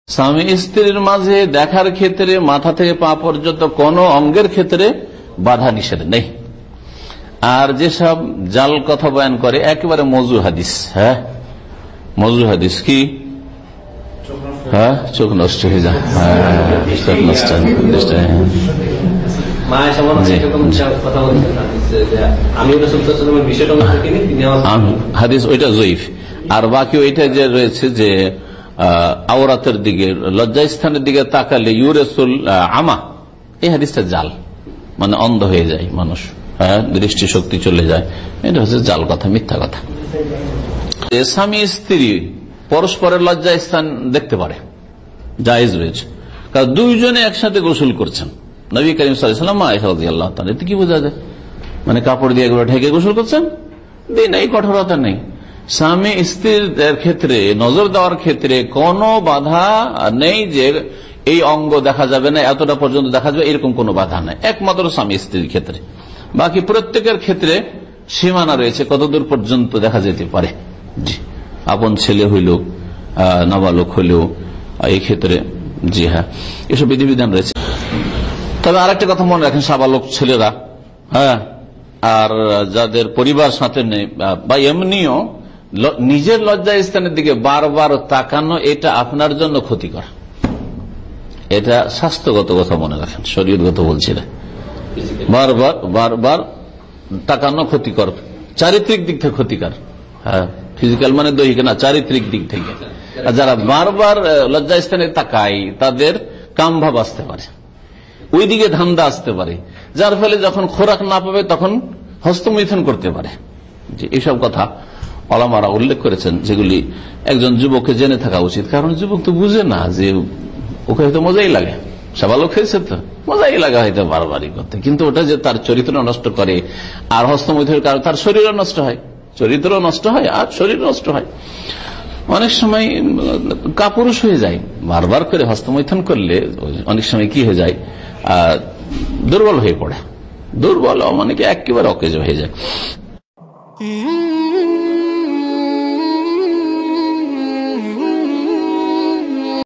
স্বামী স্ত্রীর মাঝে দেখার ক্ষেত্রে মাথা থেকে পা পর্যন্ত কোন অঙ্গের ক্ষেত্রে বাধা নিষেধ নেই। আর যেসব জাল কথা বয়ান করে একেবারে মজু হাদিস, হ্যাঁ মজু হাদিস কি, হ্যাঁ চোখ নষ্ট হয়ে যায়, চোখ নষ্ট হাদিস ওইটা জয়ীফ। আর বাকি ওইটা যে রয়েছে যে আওরাতের দিকে লজ্জাস্থানের দিকে তাকালে ইউরেসুল আমা, এই হাদিসটা জাল, মানে অন্ধ হয়ে যায় মানুষ, হ্যাঁ দৃষ্টি শক্তি চলে যায়, এটা হচ্ছে জাল কথা, মিথ্যা কথা। স্বামী স্ত্রী পরস্পরের লজ্জাস্থান দেখতে পারে, জায়েজ রয়েছে, কারণ দুইজনে একসাথে গোসল করছেন। নবী করিম সাল্লাল্লাহু আলাইহি ওয়াসাল্লাম আয়েশা রাদিয়াল্লাহু তাআলা, এতে কি বোঝা যায়? মানে কাপড় দিয়ে এগুলো ঢেকে গোসল করছেন, দিন এই কঠোরতা নেই। স্বামী স্ত্রীর ক্ষেত্রে নজর দেওয়ার ক্ষেত্রে কোনো বাধা নেই যে এই অঙ্গ দেখা যাবে না, এতটা পর্যন্ত দেখা যাবে, এরকম কোনো বাধা নেই, একমাত্র স্বামী স্ত্রীর ক্ষেত্রে। বাকি প্রত্যেকের ক্ষেত্রে সীমানা রয়েছে, কতদূর পর্যন্ত দেখা যেতে পারে। জি, আপন ছেলে হইলেও, নাবালক হইলেও এই ক্ষেত্রে, জি হ্যাঁ, এসব বিধিবিধান রয়েছে। তবে আরেকটা কথা মনে রাখেন, সাবালক ছেলেরা, হ্যাঁ, আর যাদের পরিবার সাথে নেই বা এমনিও নিজের লজ্জা স্থানের দিকে বারবার তাকানো, এটা আপনার জন্য ক্ষতিকর। এটা স্বাস্থ্যগত কথা মনে রাখেন, শরীয়তগত বলছি না। বারবার বারবার তাকানো ক্ষতিকর, চারিত্রিক দিক থেকে ক্ষতিকর। হ্যাঁ, ফিজিক্যাল মানে দৈহিক না, চারিত্রিক দিক থেকে। আর যারা বারবার লজ্জা স্থানে তাকায় তাদের কামভাব আসতে পারে, ওইদিকে ধান্দা আসতে পারে, যার ফলে যখন খোরাক না পাবে তখন হস্তমৈথুন করতে পারে। যে এইসব কথা ওলামারা উল্লেখ করেছেন, যেগুলি একজন যুবককে জেনে থাকা উচিত। কারণ যুবক তো বুঝে না যে ওকে হয়তো মজাই লাগে, সাবালক হয়েছে তো মজাই লাগা হয়তো বারবারই করতে, কিন্তু ওটা যে তার চরিত্র নষ্ট করে, আর হস্তমৈথুনের কারণে তার শরীরও নষ্ট হয়, চরিত্র নষ্ট হয় আর শরীর নষ্ট হয়। অনেক সময় কাপুরুষ হয়ে যায়, বারবার করে হস্তমৈথুন করলে অনেক সময় কি হয়ে যায়, দুর্বল হয়ে পড়ে, দুর্বল মানে কি একেবারে অকেজ হয়ে যায়।